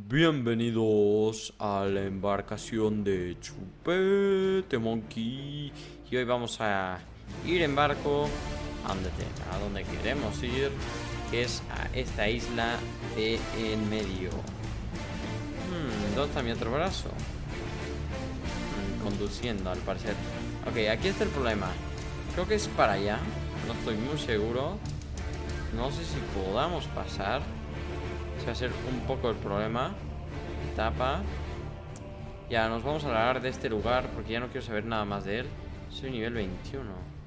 Bienvenidos a la embarcación de Chupete Monkey. Y hoy vamos a ir en barco a donde queremos ir, que es a esta isla de en medio. ¿Dónde está mi otro brazo? Conduciendo, al parecer. Ok, aquí está el problema. Creo que es para allá. No estoy muy seguro. No sé si podamos pasar. Ese va a ser un poco el problema. Etapa. Ya, nos vamos a largar de este lugar porque ya no quiero saber nada más de él. Soy nivel 21.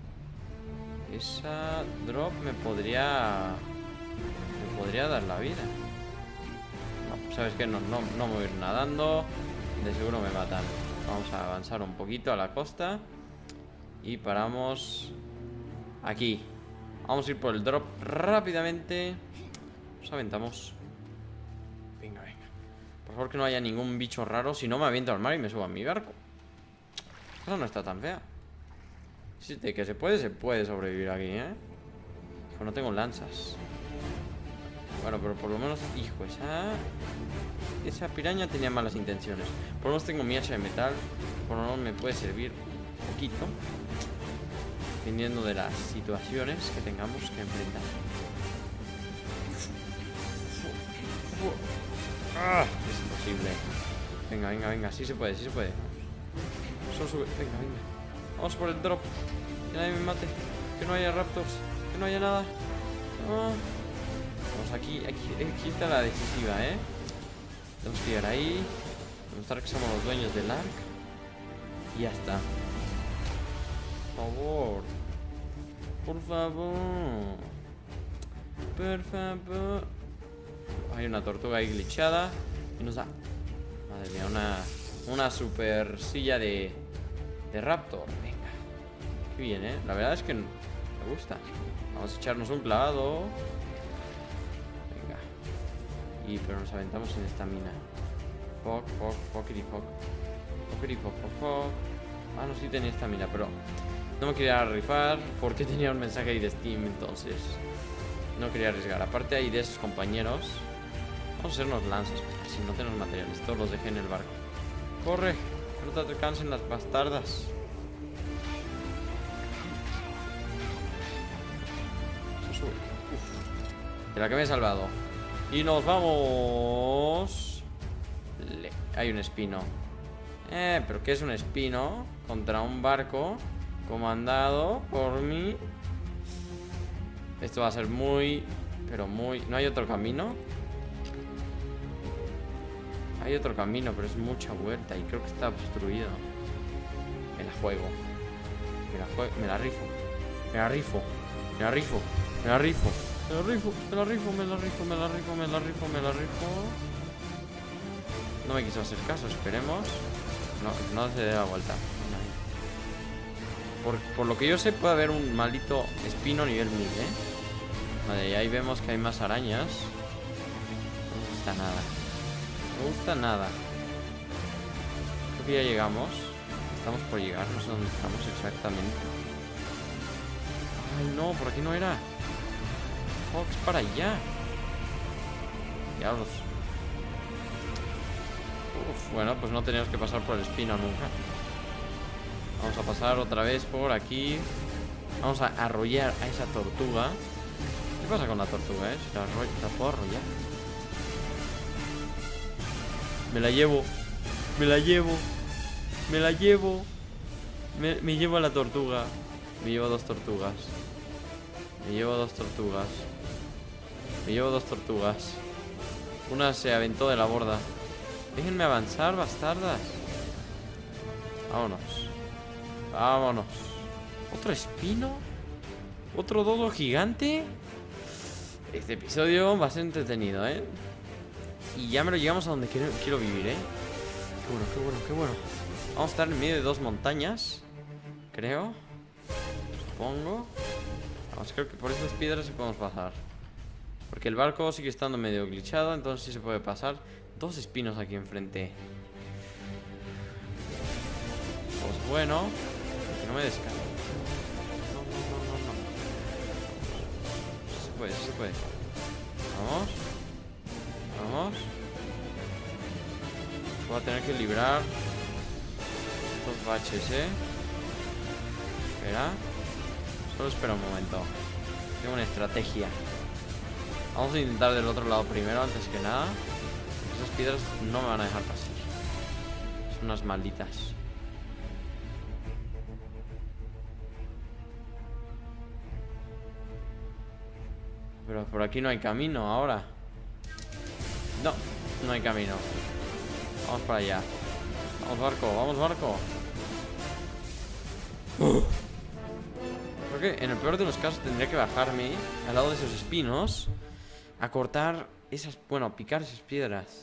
Esa drop me podría dar la vida. No, ¿sabes qué? No me voy a ir nadando. De seguro me matan. Vamos a avanzar un poquito a la costa. Y paramos aquí. Vamos a ir por el drop rápidamente. Nos aventamos. Venga. Por favor que no haya ningún bicho raro. Si no me aviento al mar y me subo a mi barco. Eso no está tan fea. Sí, de que se puede sobrevivir aquí, ¿eh? Pues no tengo lanzas. Bueno, pero por lo menos, hijo, esa piraña tenía malas intenciones. Por lo menos tengo mi hacha de metal. Por lo menos me puede servir un poquito, dependiendo de las situaciones que tengamos que enfrentar. Es imposible. Venga, sí se puede. Solo sube, venga. Vamos por el drop. Que nadie me mate. Que no haya raptors. Que no haya nada. Vamos aquí está la decisiva, ¿eh? Tenemos que llegar ahí. Demostrar que somos los dueños del ark. Y ya está. Por favor. Hay una tortuga ahí glitchada. Y nos da, madre mía, una super silla de raptor. Venga. Qué bien, ¿eh? La verdad es que me gusta. Vamos a echarnos un clavado. Venga. Pero nos aventamos en esta mina. Fuck. Ah, no, sí tenía esta mina, pero no me quería rifar porque tenía un mensaje ahí de Steam, entonces no quería arriesgar. Aparte hay de esos compañeros. Vamos a hacernos lanzas, porque si no tenemos materiales, todos los dejé en el barco. ¡Corre! No te cansen las bastardas. Se sube. Uf. De la que me he salvado. Y nos vamos. Hay un espino. ¿Pero qué es un espino? Contra un barco comandado por mí. Esto va a ser muy... Pero muy... ¿No hay otro camino? Hay otro camino, pero es mucha vuelta y creo que está obstruido. Me la juego. Me la rifo. No me quiso hacer caso, esperemos. No se dé la vuelta. Por lo que yo sé, puede haber un maldito espino nivel 1000, ¿eh? Vale, y ahí vemos que hay más arañas. No me gusta nada. Creo que ya llegamos. Estamos por llegar, no sé dónde estamos exactamente. Ay, no, por aquí no era. Fox, para allá. Diablos. Bueno, pues no teníamos que pasar por el espino nunca. Vamos a pasar otra vez por aquí. Vamos a arrollar a esa tortuga. ¿Qué pasa con la tortuga, Si la puedo arrollar. Me la llevo. Me llevo a la tortuga. Me llevo dos tortugas. Una se aventó de la borda. Déjenme avanzar, bastardas. Vámonos. ¿Otro espino? ¿Otro dodo gigante? Este episodio va a ser entretenido, ¿eh? Y ya me lo llegamos a donde quiero vivir, ¿eh? Qué bueno. Vamos a estar en medio de dos montañas, creo. Supongo. Vamos, creo que por esas piedras sí podemos pasar. Porque el barco sigue estando medio glitchado, entonces sí se puede pasar. Dos espinos aquí enfrente. Pues bueno. Que no me descargue. No. Sí se puede. Vamos. Voy a tener que librar estos baches, Espera. Solo espera un momento. Tengo una estrategia. Vamos a intentar del otro lado primero, antes que nada. Esas piedras no me van a dejar pasar. Son unas malditas. Pero por aquí no hay camino ahora. No, no hay camino. Vamos para allá. Vamos, barco, vamos, barco. Creo que en el peor de los casos tendría que bajarme al lado de esos espinos a cortar esas... Bueno, a picar esas piedras.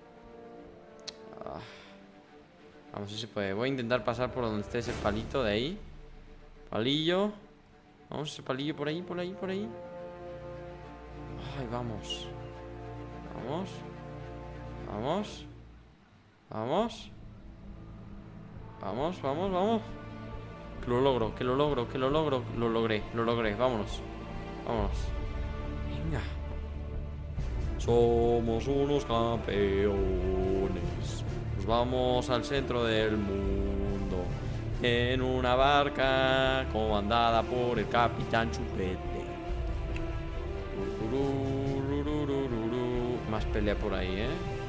Vamos, si se puede. Voy a intentar pasar por donde esté ese palito de ahí. Palillo. Vamos, ese palillo por ahí, por ahí, por ahí. Ay, vamos. Vamos. Vamos. Vamos. Vamos, vamos, vamos. Que lo logro, que lo logro, que lo logro. Lo logré, vámonos. Vámonos. Venga. Somos unos campeones. Nos vamos al centro del mundo en una barca comandada por el Capitán Chupete. Más pelea por ahí,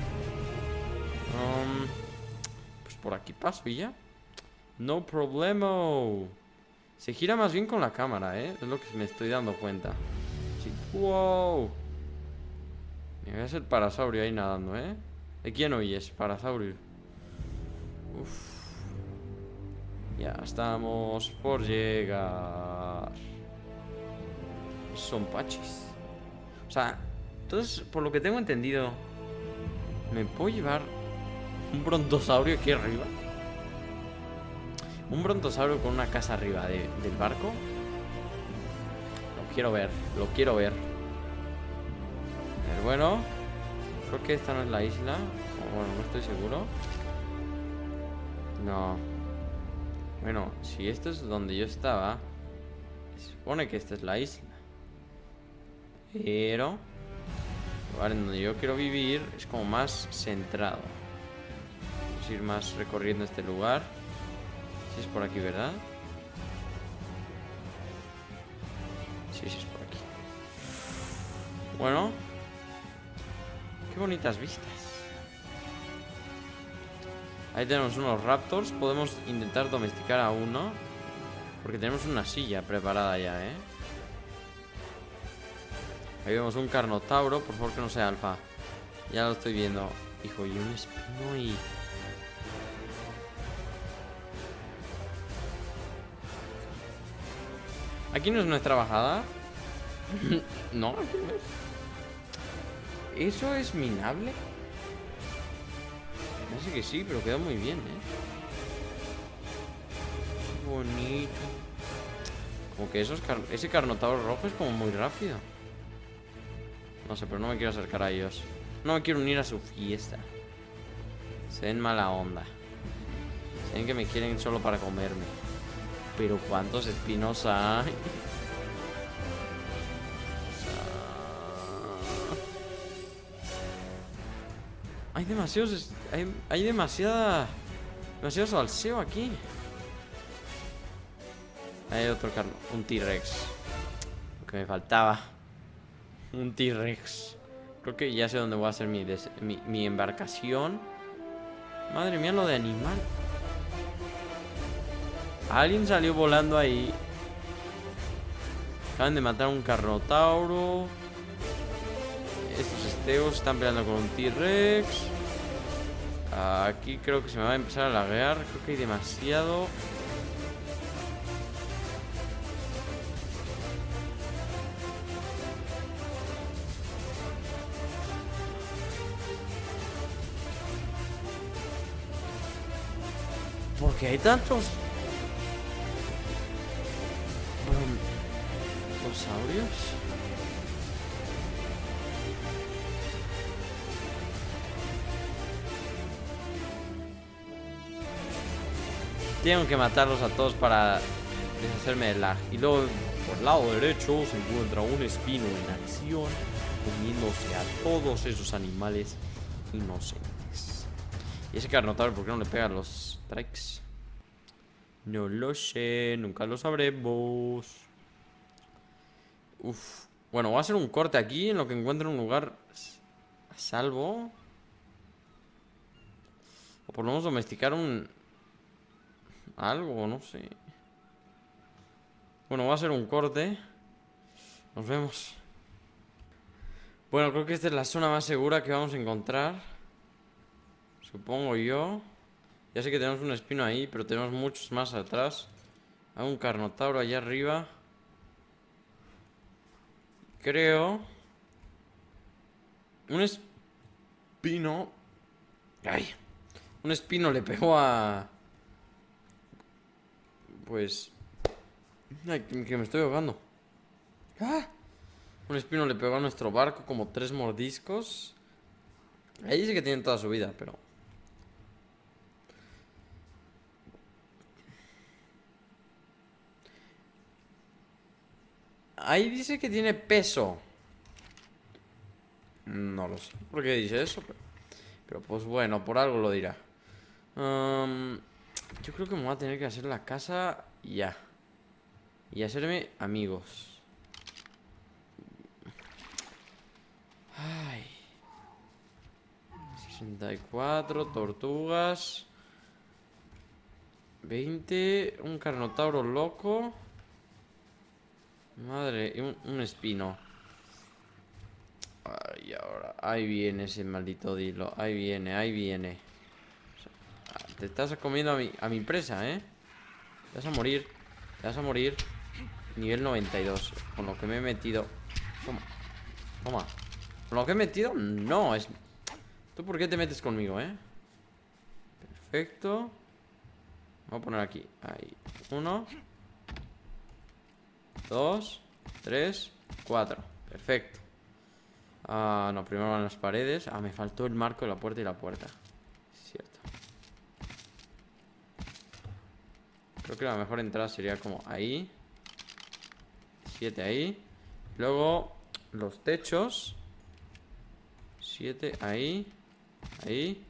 pues por aquí paso y ya. No problema. Se gira más bien con la cámara, es lo que me estoy dando cuenta. Sí. Wow. Mira, es el parasaurio ahí nadando, ¿De quién oyes? Parasaurio. Uf. Ya estamos por llegar. Son pachis. O sea, entonces, por lo que tengo entendido, ¿me puedo llevar un brontosaurio aquí arriba? Un brontosaurio con una casa arriba del barco. Lo quiero ver, lo quiero ver. Pero bueno, creo que esta no es la isla. O bueno, no estoy seguro. No. Bueno, si esto es donde yo estaba, se supone que esta es la isla. Pero el lugar en donde yo quiero vivir es como más centrado. Vamos a ir más recorriendo este lugar. Si es por aquí, ¿verdad? Sí, sí es por aquí. Bueno, qué bonitas vistas. Ahí tenemos unos raptors. Podemos intentar domesticar a uno, porque tenemos una silla preparada ya, Ahí vemos un carnotauro. Por favor que no sea alfa. Ya lo estoy viendo. Hijo, y un espino y... Aquí no es nuestra bajada. No, aquí no es. ¿Eso es minable? No sé que sí, pero queda muy bien, Qué bonito. Como que ese carnotauro rojo es como muy rápido. No sé, pero no me quiero acercar a ellos. No me quiero unir a su fiesta. Se ven mala onda. Se ven que me quieren solo para comerme. Pero ¿cuántos espinos hay? Hay demasiados... Hay demasiado salseo aquí. Hay otro carno. Un T-Rex. Lo que me faltaba. Un T-Rex. Creo que ya sé dónde voy a hacer mi embarcación. Madre mía, lo de animal. Alguien salió volando ahí. Acaban de matar a un carnotauro. Estos esteos están peleando con un T-Rex. Aquí creo que se me va a empezar a laguear. Creo que hay demasiado. ¿Por qué hay tantos dinosaurios? Tengo que matarlos a todos para deshacerme del lag. Y luego por el lado derecho se encuentra un espino en acción, comiéndose a todos esos animales inocentes. Y ese Carnotauro, ¿por qué no le pega los strikes? No lo sé, nunca lo sabremos. Uf. Bueno, voy a hacer un corte aquí en lo que encuentre un lugar a salvo. O por lo menos domesticar un... algo, no sé. Bueno, voy a hacer un corte. Nos vemos. Bueno, creo que esta es la zona más segura que vamos a encontrar. Supongo yo. Ya sé que tenemos un espino ahí, pero tenemos muchos más atrás. Hay un Carnotauro allá arriba. Creo. Un espino. Ay. Un espino le pegó a... Pues... Ay, que me estoy ahogando. ¡Ah! Un espino le pegó a nuestro barco como 3 mordiscos. Ahí dice que tienen toda su vida, pero... Ahí dice que tiene peso. No lo sé por qué dice eso, pero pues bueno, por algo lo dirá. Yo creo que me voy a tener que hacer la casa ya. Y hacerme amigos. Ay. 64, tortugas. 20, un Carnotauro loco. Madre, y un espino. Ay, ahora, ahí viene ese maldito Dilo. Ahí viene, ahí viene. O sea, te estás comiendo a mi presa, ¿eh? Te vas a morir. Te vas a morir. Nivel 92. Con lo que me he metido. Toma. Toma. Con lo que he metido, no. Es... ¿Tú por qué te metes conmigo, eh? Perfecto. Voy a poner aquí. Ahí. 1, 2, 3, 4. Perfecto. Ah, no, primero van las paredes. Ah, me faltó el marco de la puerta y la puerta. Es cierto. Creo que la mejor entrada sería como ahí. 7 ahí. Luego los techos. 7 ahí. Ahí.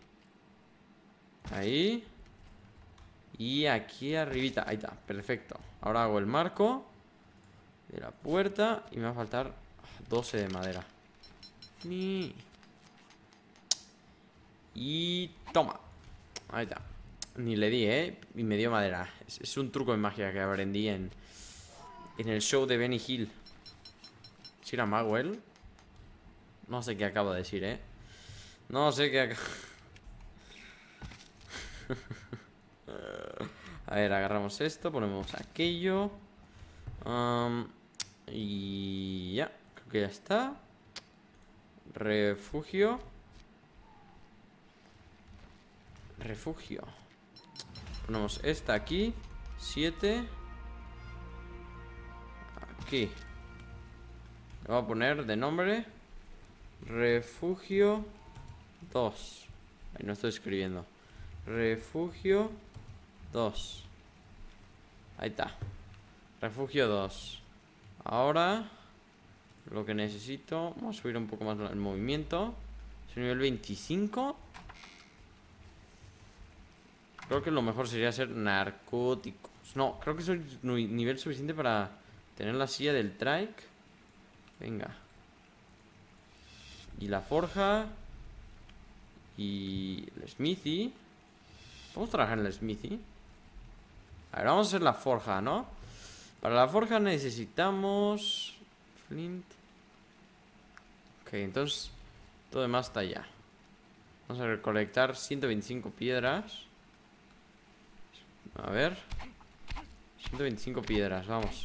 Ahí. Y aquí arribita. Ahí está, perfecto. Ahora hago el marco de la puerta. Y me va a faltar 12 de madera. Y toma. Ahí está. Ni le di, y me dio madera. Es un truco de magia que aprendí en el show de Benny Hill. ¿Si era mago él? No sé qué acabo de decir, no sé qué acabo... A ver, agarramos esto. Ponemos aquello. Y ya, creo que ya está. Refugio. Refugio. Ponemos esta aquí. 7. Aquí. Le voy a poner de nombre Refugio 2. Ahí no estoy escribiendo. Refugio 2. Ahí está. Refugio 2. Ahora lo que necesito, vamos a subir un poco más el movimiento. Es nivel 25. Creo que lo mejor sería hacer narcóticos. No, creo que soy nivel suficiente para tener la silla del trike. Venga. Y la forja. Y el smithy. ¿Vamos a trabajar en el smithy? A ver, vamos a hacer la forja, ¿no? Para la forja necesitamos flint. Ok, entonces todo demás está allá. Vamos a recolectar 125 piedras. A ver. 125 piedras, vamos.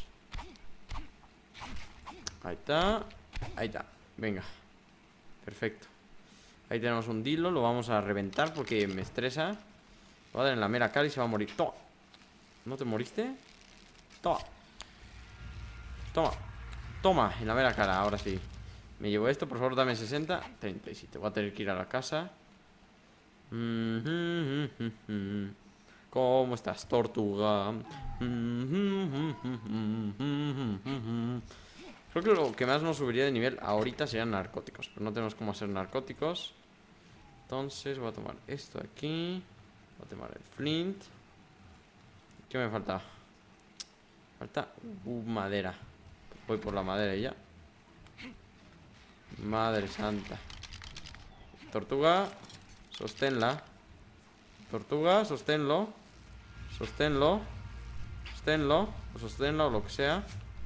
Ahí está. Ahí está, venga. Perfecto. Ahí tenemos un Dilo, lo vamos a reventar porque me estresa. Lo voy a dar en la mera cara y se va a morir. Toma. ¿No te moriste? Toma. Toma. Toma, en la mera cara, ahora sí. Me llevo esto, por favor, dame 60. 37, voy a tener que ir a la casa. ¿Cómo estás, tortuga? Creo que lo que más nos subiría de nivel ahorita serían narcóticos. Pero no tenemos cómo hacer narcóticos. Entonces voy a tomar esto de aquí. Voy a tomar el flint. ¿Qué me falta? Falta madera. Voy por la madera y ya. Madre santa. Tortuga, sosténla. Tortuga, sosténlo. Sosténlo. Sosténlo. O sosténlo o lo que sea.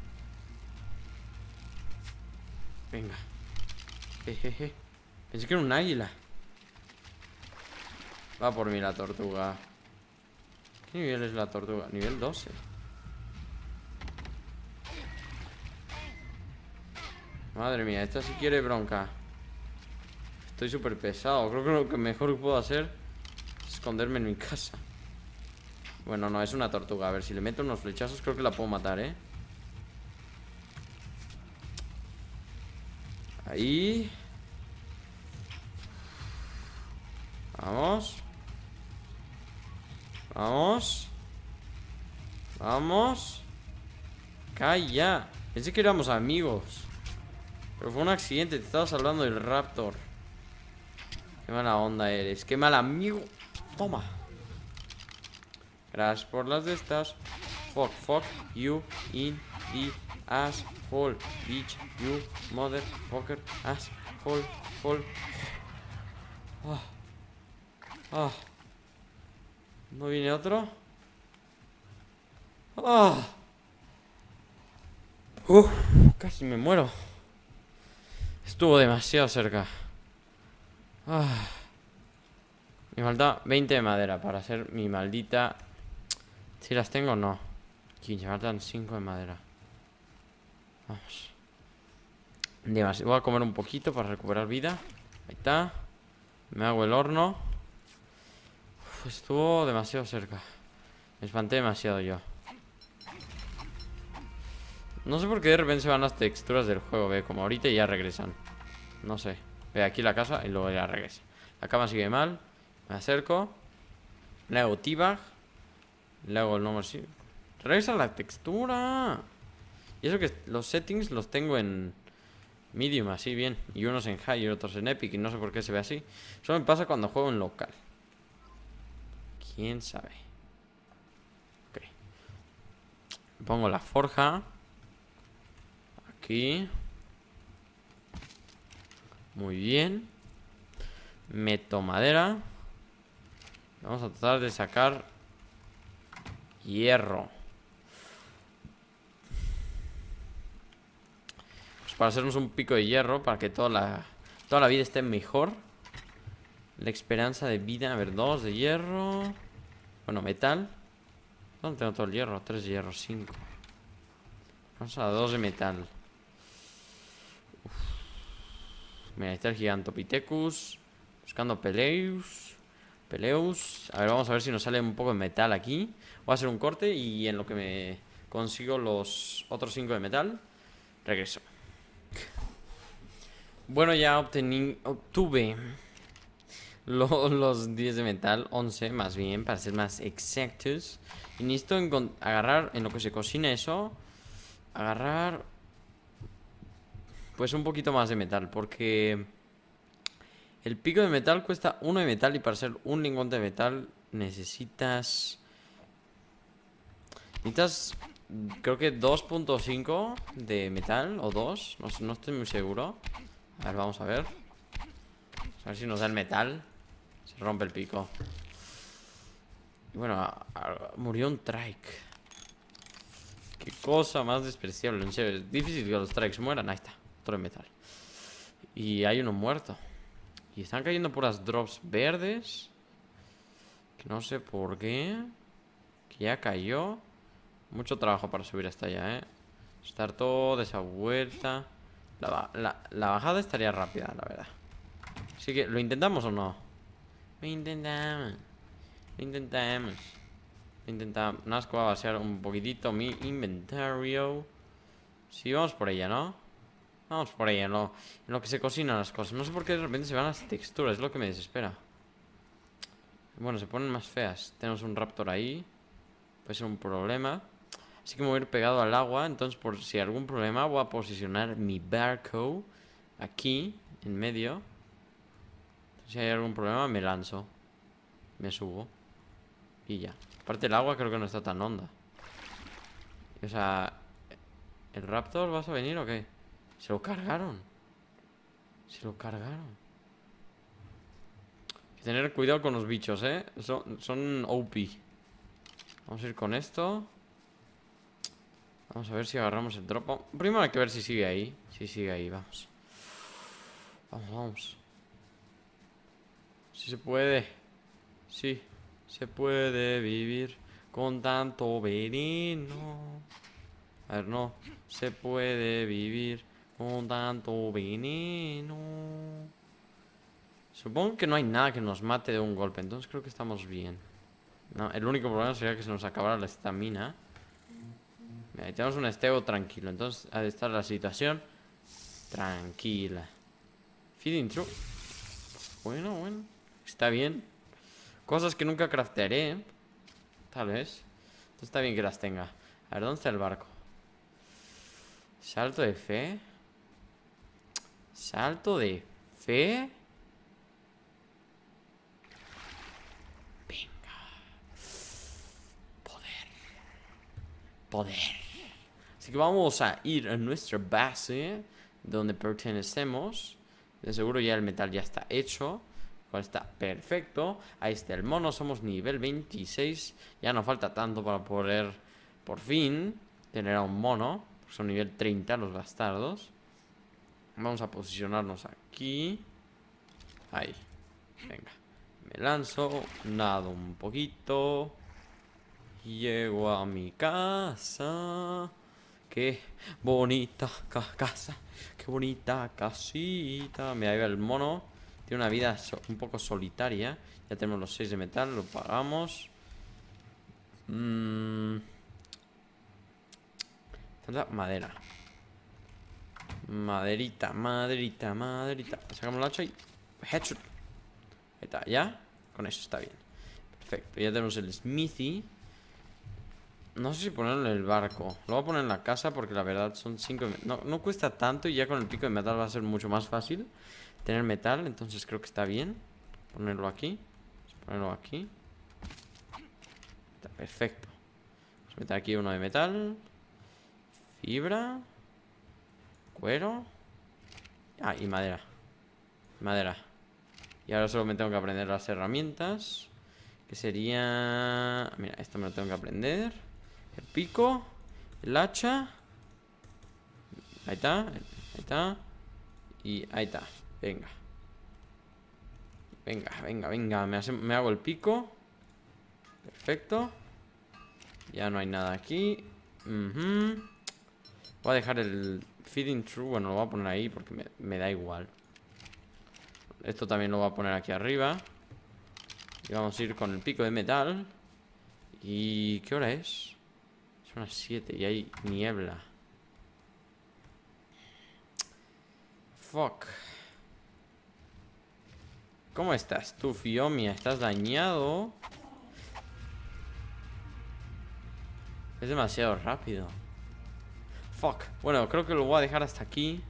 Venga. Jejeje. Pensé que era un águila. Va por mí la tortuga. ¿Qué nivel es la tortuga? Nivel 12. Madre mía, esta sí quiere bronca. Estoy súper pesado. Creo que lo que mejor puedo hacer es esconderme en mi casa. Bueno, no, es una tortuga. A ver, si le meto unos flechazos creo que la puedo matar, ¿eh? Ahí. Vamos. Vamos. Vamos. Calla. Pensé que éramos amigos. Pero fue un accidente. Te estaba salvando del raptor. Qué mala onda eres. Qué mal amigo. Toma. Gracias por las de estas. Fuck you in the asshole. Bitch, you motherfucker. Asshole. ¿No viene otro? Casi me muero. Estuvo demasiado cerca. Me falta 20 de madera para hacer mi maldita... Si las tengo, no. 15, me faltan 5 de madera. Vamos. Demasiado. Voy a comer un poquito para recuperar vida. Ahí está. Me hago el horno. Estuvo demasiado cerca. Me espanté demasiado yo. No sé por qué de repente se van las texturas del juego, ve, como ahorita y ya regresan. No sé. Ve aquí la casa y luego ya regresa. La cama sigue mal. Me acerco. Le hago T-Bag. Le hago el nombre así. Regresa la textura. Y eso que los settings los tengo en medium, así bien. Y unos en high y otros en epic. Y no sé por qué se ve así. Eso me pasa cuando juego en local. ¿Quién sabe? Ok. Pongo la forja. Aquí. Muy bien. Meto madera. Vamos a tratar de sacar hierro. Pues para hacernos un pico de hierro. Para que toda la vida esté mejor. La esperanza de vida. A ver, 2 de hierro. Bueno, metal. ¿Dónde tengo todo el hierro? 3 de hierro, 5. Vamos a 2 de metal. Mira, ahí está el Gigantopithecus. Buscando Peleus. A ver, vamos a ver si nos sale un poco de metal aquí. Voy a hacer un corte y en lo que me consigo los otros 5 de metal, regreso. Bueno, ya obtuve los 10 de metal. 11 más bien, para ser más exactos. Y necesito agarrar en lo que se cocina eso. Agarrar pues un poquito más de metal, porque el pico de metal cuesta 1 de metal. Y para hacer un lingote de metal necesitas creo que 2.5 de metal. O 2, no estoy muy seguro. A ver, vamos a ver. A ver si nos da el metal. Se rompe el pico. Y bueno, murió un trike. Qué cosa más despreciable. En serio, es difícil que los trikes mueran. Ahí está, otro de metal. Y hay uno muerto. Y están cayendo puras drops verdes. Que no sé por qué. Que ya cayó. Mucho trabajo para subir hasta allá, estar todo de esa vuelta. La bajada estaría rápida, la verdad. Así que, ¿lo intentamos o no? Lo intentamos. Nazco va a vaciar un poquitito mi inventario. Sí, vamos por ella, ¿no? Vamos por ella, en lo que se cocinan las cosas. No sé por qué de repente se van las texturas. Es lo que me desespera. Bueno, se ponen más feas. Tenemos un raptor ahí. Puede ser un problema. Así que me voy a ir pegado al agua. Entonces, por si hay algún problema, voy a posicionar mi barco aquí, en medio. Si hay algún problema me lanzo. Me subo. Y ya. Aparte el agua creo que no está tan honda. O sea... ¿El Raptor vas a venir o qué? Se lo cargaron. Se lo cargaron. Hay que tener cuidado con los bichos, son OP. Vamos a ir con esto. Vamos a ver si agarramos el drop. Primero hay que ver si sigue ahí. Si sigue ahí, vamos. Vamos. Si se puede. Sí, se puede vivir con tanto veneno. A ver, no. Se puede vivir con tanto veneno. Supongo que no hay nada que nos mate de un golpe. Entonces creo que estamos bien. No, el único problema sería que se nos acabara la estamina. Mira, ahí tenemos un estego tranquilo. Entonces ha de estar la situación tranquila. Feeding true. Bueno. Está bien. Cosas que nunca craftearé. Tal vez. Entonces está bien que las tenga. A ver, ¿dónde está el barco? Salto de fe. Salto de fe. Venga. Poder. Así que vamos a ir a nuestra base, donde pertenecemos. De seguro ya el metal ya está hecho. Cual está perfecto. Ahí está el mono. Somos nivel 26. Ya no falta tanto para poder por fin tener a un mono. Son nivel 30 los bastardos. Vamos a posicionarnos aquí. Ahí. Venga. Me lanzo. Nado un poquito. Llego a mi casa. Qué bonita casa. Qué bonita casita. Mira, ahí va el mono. Tiene una vida un poco solitaria. Ya tenemos los 6 de metal. Lo pagamos. Tanta madera. Maderita. Sacamos la hacha y... headshot. Ahí está, ¿ya? Con eso está bien. Perfecto, ya tenemos el smithy. No sé si ponerlo en el barco. Lo voy a poner en la casa porque la verdad son 5... No cuesta tanto y ya con el pico de metal va a ser mucho más fácil tener metal, entonces creo que está bien ponerlo aquí. Ponerlo aquí. Está perfecto. Vamos a meter aquí uno de metal. Fibra. Cuero. Ah, y madera. Y ahora solo me tengo que aprender las herramientas. Que sería... Mira, esto me lo tengo que aprender. El pico. El hacha. Ahí está. Y ahí está. Venga. Me hago el pico. Perfecto. Ya no hay nada aquí. Voy a dejar el feeding true. Bueno, lo voy a poner ahí porque me da igual. Esto también lo voy a poner aquí arriba. Y vamos a ir con el pico de metal. ¿Y qué hora es? Son las 7 y hay niebla. Fuck. ¿Cómo estás tú, Fiomia? ¿Estás dañado? Es demasiado rápido. Fuck. Bueno, creo que lo voy a dejar hasta aquí.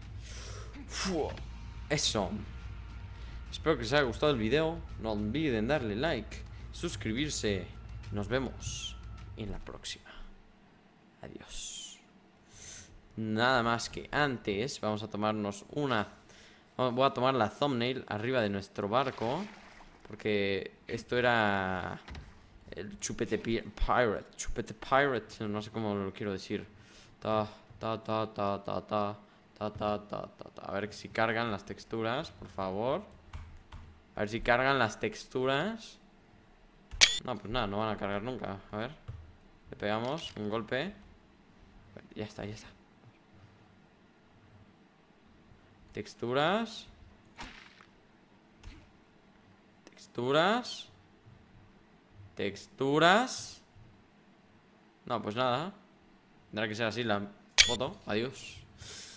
Eso. Espero que os haya gustado el video. No olviden darle like, suscribirse. Nos vemos en la próxima. Adiós. Nada más que antes, vamos a tomarnos una... Voy a tomar la thumbnail arriba de nuestro barco. Porque esto era... el chupete pirate. Chupete pirate. No sé cómo lo quiero decir. A ver si cargan las texturas, por favor. A ver si cargan las texturas. No, pues nada, no van a cargar nunca. A ver. Le pegamos un golpe. Ya está. Texturas. No, pues nada. Tendrá que ser así la foto. Adiós.